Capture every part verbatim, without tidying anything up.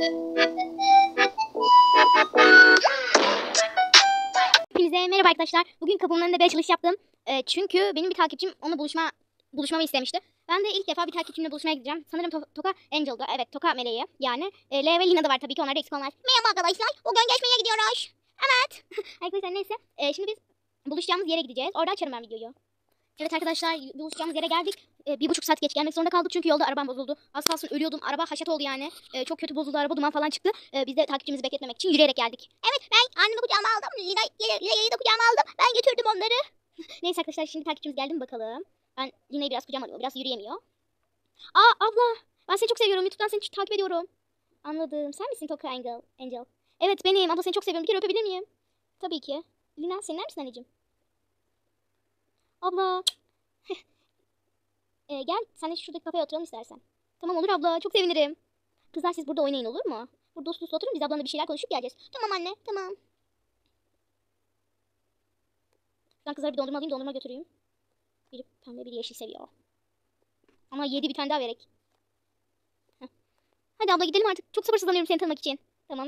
Hepinize merhaba arkadaşlar. Bugün kapımın önünde bir açılış yaptım. E, çünkü benim bir takipçim onunla buluşma buluşmamı istemişti. Ben de ilk defa bir takipçimle buluşmaya gideceğim. Sanırım to Toka Angel'da. Evet, Toka Meleği. Yani e, Lea ve Lina da var tabii ki. Onlar da eksik olmaz. Merhaba arkadaşlar. Bugün gezmeye gidiyoruz. Evet. Arkadaşlar neyse. E, şimdi biz buluşacağımız yere gideceğiz. Orada açarım ben videoyu. Evet arkadaşlar, buluşacağımız yere geldik. Ee, bir buçuk saat geç gelmek zorunda kaldık çünkü yolda arabam bozuldu. Az kalsın ölüyordum. Araba haşat oldu yani. Ee, çok kötü bozuldu araba, duman falan çıktı. Ee, biz de takipçimizi bekletmemek için yürüyerek geldik. Evet, ben annemi kucağıma aldım. Lina'yı da kucağıma aldım. Ben götürdüm onları. Neyse arkadaşlar, şimdi takipçimiz geldi mi bakalım. Ben Lina'yı biraz kucağıma alıyorum. Biraz yürüyemiyor. Aa abla, ben seni çok seviyorum. YouTube'dan seni takip ediyorum. Anladım. Sen misin Toka Angel? Angel. Evet benim. Abla seni çok seviyorum. Bir kere öpebilir miyim? Tabii ki. Lina, sen misin anneciğim? Abla. Ee, gel sen de şuradaki kafeye oturalım istersen. Tamam olur abla, çok sevinirim. Kızlar siz burada oynayın, olur mu? Burada uslu uslu oturun, biz ablanla bir şeyler konuşup geleceğiz. Tamam anne, tamam. Ben kızlara bir dondurma alayım, dondurma götüreyim. Biri pembe, biri yeşil seviyor. Ama yedi, bir tane daha verek. Heh. Hadi abla gidelim artık, çok sabırsızlanıyorum seni tanımak için. Tamam.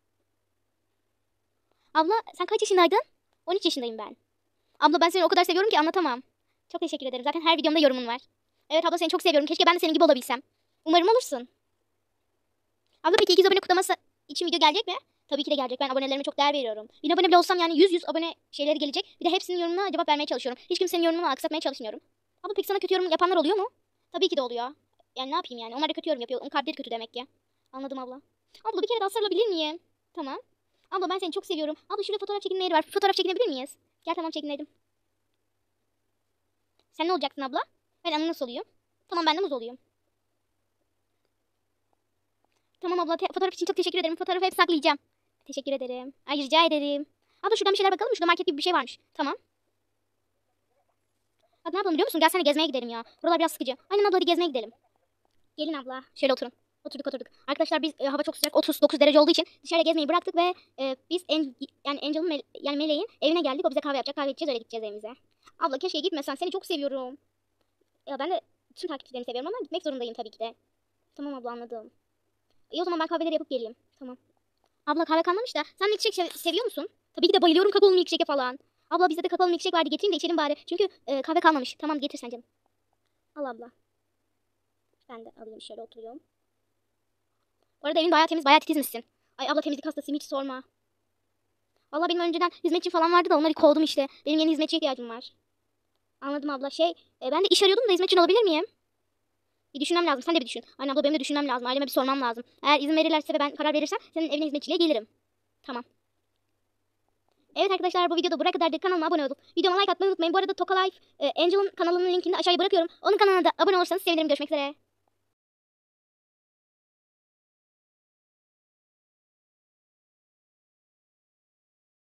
Abla sen kaç yaşındaydın? on üç yaşındayım ben. Abla ben seni o kadar seviyorum ki anlatamam. Çok teşekkür ederim, zaten her videomda yorumun var. Evet abla, seni çok seviyorum, keşke ben de senin gibi olabilsem. Umarım olursun. Abla peki ikiz abone kutlaması için video gelecek mi? Tabii ki de gelecek. Ben abonelerime çok değer veriyorum. bin abone bile olsam yani yüz yüz abone şeyleri gelecek. Bir de hepsinin yorumuna cevap vermeye çalışıyorum. Hiç kimsenin yorumunu aksatmaya çalışmıyorum. Abla peki sana kötü yorum yapanlar oluyor mu? Tabii ki de oluyor. Yani ne yapayım yani? Onlar da kötü yorum yapıyor. Onun kalpleri kötü demek ki. Anladım abla. Abla bir kere daha sarılabilir miyim? Tamam. Abla ben seni çok seviyorum. Abla şurada fotoğraf çekinme yeri var. Fotoğraf çekinebilir miyiz? Gel tamam, çekinelim. Sen ne olacaksın abla? Ben ananas olayım. Tamam, ben de muz olayım. Tamam abla, fotoğraf için çok teşekkür ederim. Fotoğrafı hep saklayacağım. Teşekkür ederim. Ay rica ederim. Abla şuradan bir şeyler bakalım. Şurada market gibi bir şey varmış. Tamam. Bak ne yapalım biliyor musun? Gel sen de gezmeye gidelim ya. Buralar biraz sıkıcı. Aynen abla, hadi gezmeye gidelim. Gelin abla. Şöyle oturun. Oturduk oturduk. Arkadaşlar biz e, hava çok sıcak. otuz dokuz derece olduğu için dışarıya gezmeyi bıraktık ve e, biz en, yani Angel'ın mele, yani Meleğin evine geldik. O bize kahve yapacak. Kahve içeceğiz, öyle gideceğiz evimize. Abla keşke gitmesen. Seni çok seviyorum. Ya ben de tüm takipçilerini seviyorum ama gitmek zorundayım tabii ki de. Tamam abla, anladım. İyi o zaman ben kahveleri yapıp geleyim. Tamam. Abla kahve kalmamış da sen milkshake sev seviyor musun? Tabii ki de bayılıyorum kakaolu milkshake'e falan. Abla bizde de kakaolu milkshake vardı, getireyim de içelim bari. Çünkü e, kahve kalmamış. Tamam getir sen canım. Al abla. Ben de alayım, şöyle oturuyorum. Bu arada evin bayağı temiz, bayağı titizmişsin. Ay abla, temizlik hastasıyım, hiç sorma. Valla benim önceden hizmetçi falan vardı da onları kovdum işte. Benim yeni hizmetçiye ihtiyacım var. Anladım abla. Şey e, ben de iş arıyordum da hizmetçin olabilir miyim? Bir düşünmem lazım. Sen de bir düşün. Aynen abla, benim de düşünmem lazım. Aileme bir sormam lazım. Eğer izin verirlerse ve ben karar verirsem senin evine hizmetçiliğe gelirim. Tamam. Evet arkadaşlar, bu videoda buraya kadardı. Kanalıma abone olup videoma like atmayı unutmayın. Bu arada Toka Life e, Angel'ın kanalının linkini de aşağıya bırakıyorum. Onun kanalına da abone olursanız sevinirim. Görüşmek üzere.